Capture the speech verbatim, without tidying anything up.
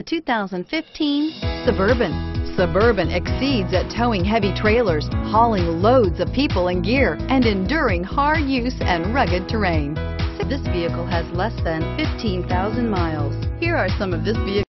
two thousand fifteen Suburban. Suburban exceeds at towing heavy trailers, hauling loads of people and gear, and enduring hard use and rugged terrain. This vehicle has less than fifteen thousand miles. Here are some of this vehicle